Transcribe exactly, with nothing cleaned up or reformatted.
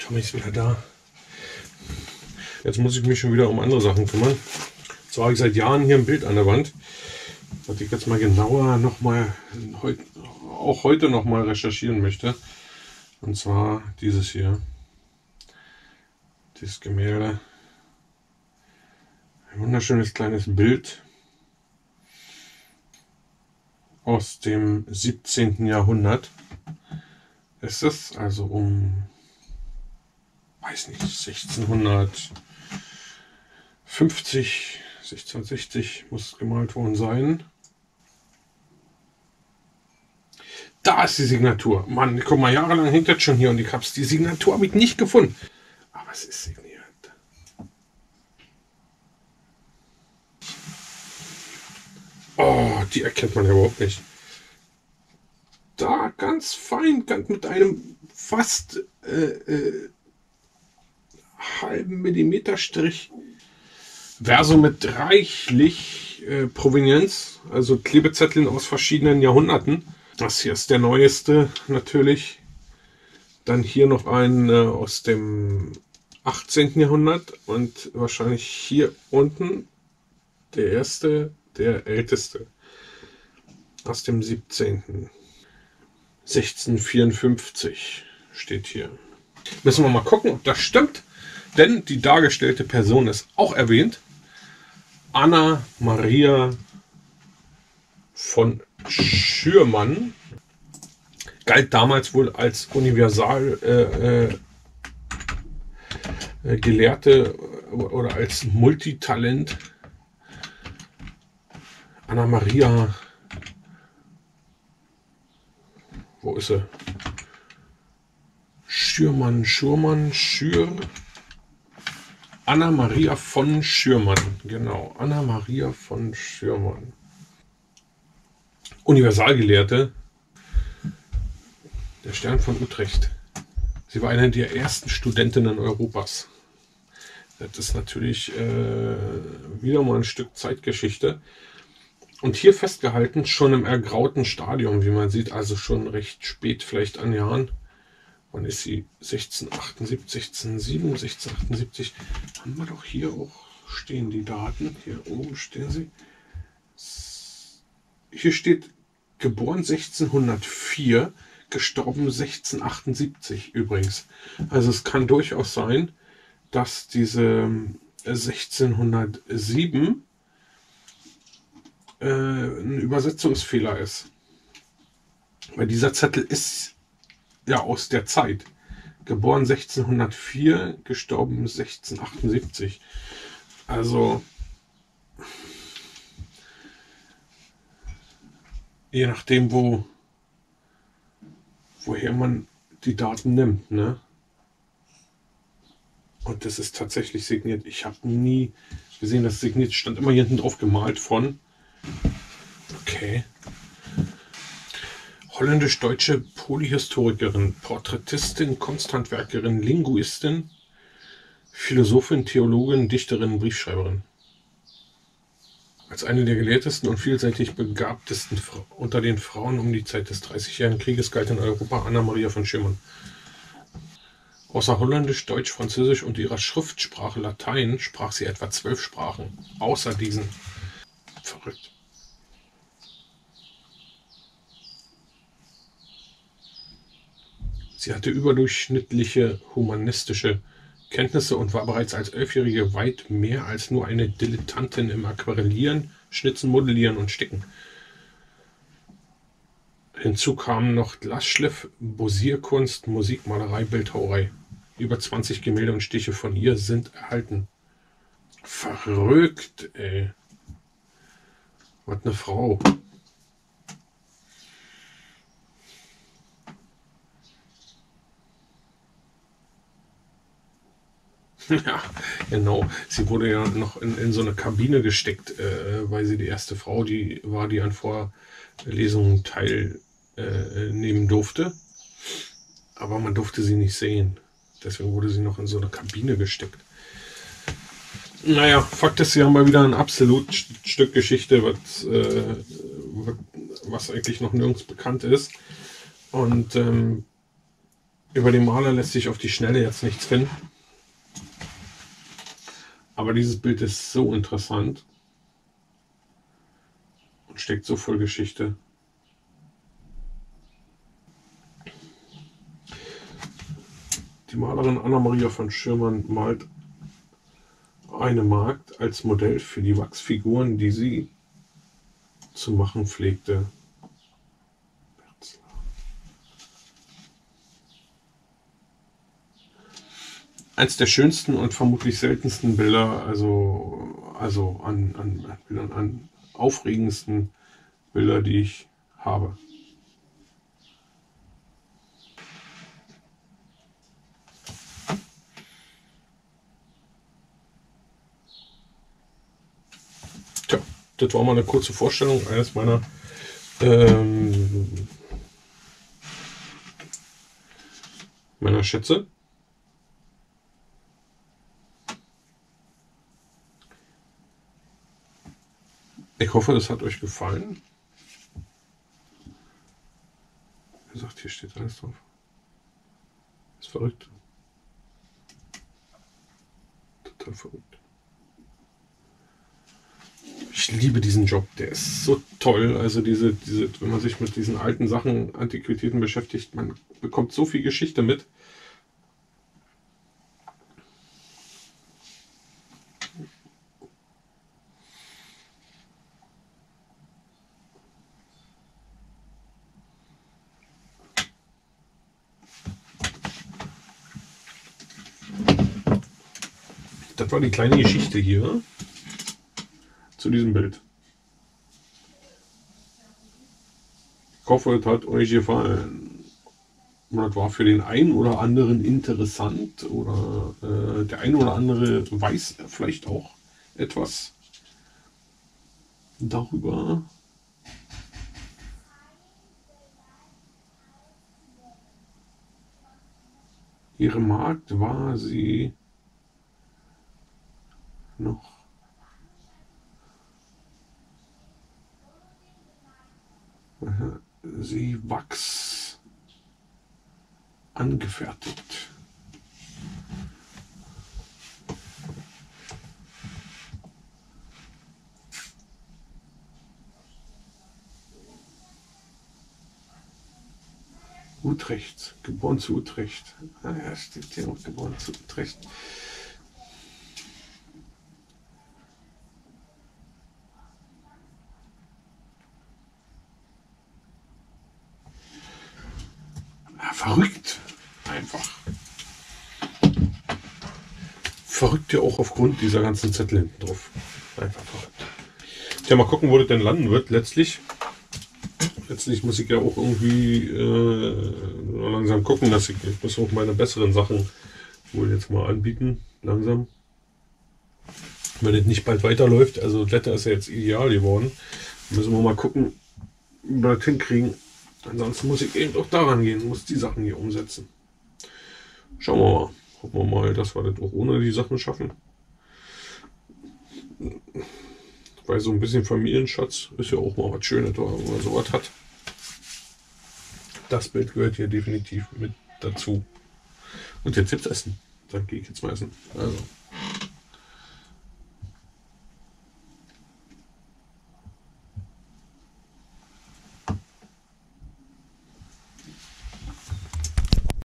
Tommy ist wieder da. Jetzt muss ich mich schon wieder um andere Sachen kümmern. Zwar habe ich seit Jahren hier ein Bild an der Wand, was ich jetzt mal genauer noch mal heut, auch heute noch mal recherchieren möchte. Und zwar dieses hier. Dieses Gemälde. Ein wunderschönes kleines Bild aus dem siebzehnten Jahrhundert. Ist es also um, weiß nicht, sechzehnhundertfünfzig, sechzehnhundertsechzig muss es gemalt worden sein. Da ist die Signatur. Mann, guck mal, jahrelang hängt das schon hier und ich hab's. Die Signatur habe ich nicht gefunden. Aber es ist signiert. Oh, die erkennt man ja überhaupt nicht. Da ganz fein, ganz mit einem fast äh, äh, halben Millimeter Strich. Verso mit reichlich äh, Provenienz, also Klebezetteln aus verschiedenen Jahrhunderten. Das hier ist der neueste natürlich. Dann hier noch ein äh, aus dem achtzehnten Jahrhundert und wahrscheinlich hier unten der erste, der älteste aus dem siebzehnten sechzehnhundertvierundfünfzig steht hier. Müssen wir mal gucken, ob das stimmt, denn die dargestellte Person ist auch erwähnt. Anna Maria von Schürmann galt damals wohl als Universal äh, äh, Gelehrte oder als Multitalent. Anna Maria, wo ist sie? Schürmann, Schurmann, Schür. Anna Maria von Schürmann, genau. Anna Maria von Schürmann. Universalgelehrte. Der Stern von Utrecht. Sie war eine der ersten Studentinnen Europas. Das ist natürlich äh, wieder mal ein Stück Zeitgeschichte. Und hier festgehalten, schon im ergrauten Stadium, wie man sieht, also schon recht spät, vielleicht an Jahren. Wann ist sie? sechzehnhundertachtundsiebzig, sechzehnhundertsieben, sechzehnhundertachtundsiebzig. Haben wir doch hier auch stehen die Daten. Hier oben stehen sie. Hier steht geboren sechzehnhundertvier, gestorben sechzehnhundertachtundsiebzig übrigens. Also es kann durchaus sein, dass diese sechzehnhundertsieben äh, ein Übersetzungsfehler ist. Weil dieser Zettel ist ja aus der Zeit. Geboren sechzehnhundertvier, gestorben sechzehnhundertachtundsiebzig. Also je nachdem, wo woher man die Daten nimmt, ne? Und das ist tatsächlich signiert. Ich habe nie gesehen, dass es signiert stand. Immer hier hinten drauf gemalt von. Okay. Holländisch-deutsche Polyhistorikerin, Porträtistin, Kunsthandwerkerin, Linguistin, Philosophin, Theologin, Dichterin, Briefschreiberin. Als eine der gelehrtesten und vielseitig begabtesten unter den Frauen um die Zeit des Dreißigjährigen Krieges galt in Europa Anna Maria von Schürmann. Außer Holländisch, Deutsch, Französisch und ihrer Schriftsprache Latein sprach sie etwa zwölf Sprachen. Außer diesen. Verrückt. Sie hatte überdurchschnittliche humanistische Kenntnisse und war bereits als Elfjährige weit mehr als nur eine Dilettantin im Aquarellieren, Schnitzen, Modellieren und Sticken. Hinzu kamen noch Glasschliff, Bosierkunst, Musik, Malerei, Bildhauerei. Über zwanzig Gemälde und Stiche von ihr sind erhalten. Verrückt, ey. Was eine Frau. Ja, genau. Sie wurde ja noch in, in so eine Kabine gesteckt, äh, weil sie die erste Frau, die war, die an Vorlesungen teilnehmen äh, durfte. Aber man durfte sie nicht sehen. Deswegen wurde sie noch in so eine Kabine gesteckt. Naja, Fakt ist, sie haben mal wieder ein absolut Stück Geschichte, was, äh, was eigentlich noch nirgends bekannt ist. Und ähm, Über den Maler lässt sich auf die Schnelle jetzt nichts finden. Aber dieses Bild ist so interessant und steckt so voll Geschichte. Die Malerin Anna-Maria von Schirmann malt eine Magd als Modell für die Wachsfiguren, die sie zu machen pflegte. Eins der schönsten und vermutlich seltensten Bilder, also, also an, an, Bildern, an aufregendsten Bilder, die ich habe. Tja, das war mal eine kurze Vorstellung eines meiner ähm, meiner Schätze. Ich hoffe, es hat euch gefallen. Wie gesagt, hier steht alles drauf. Ist verrückt. Total verrückt. Ich liebe diesen Job, der ist so toll. Also diese, diese, wenn man sich mit diesen alten Sachen, Antiquitäten beschäftigt, man bekommt so viel Geschichte mit. Das war die kleine Geschichte hier zu diesem Bild. Ich hoffe, es hat euch gefallen. Und das war für den einen oder anderen interessant oder äh, der eine oder andere weiß vielleicht auch etwas darüber. Ihre Magd war sie noch sie Wachs angefertigt. Utrecht, geboren zu Utrecht. Ah ja, steht hier noch geboren zu Utrecht. Ja, verrückt, einfach. Verrückt ja auch aufgrund dieser ganzen Zettel hinten drauf. Einfach verrückt. Ja, mal gucken, wo das denn landen wird letztlich. Letztlich muss ich ja auch irgendwie äh, langsam gucken, dass ich, ich muss auch meine besseren Sachen wohl jetzt mal anbieten, langsam. Wenn es nicht bald weiterläuft, also das Wetter ist ja jetzt ideal geworden, müssen wir mal gucken, wie wir das hinkriegen. Ansonsten muss ich eben auch daran gehen, muss die Sachen hier umsetzen. Schauen wir mal. Hoffen wir mal, dass wir das auch ohne die Sachen schaffen. Weil so ein bisschen Familienschatz ist ja auch mal was Schönes, wenn man sowas hat. Das Bild gehört hier definitiv mit dazu. Und jetzt gibt's Essen. Dann gehe ich jetzt mal essen. Also.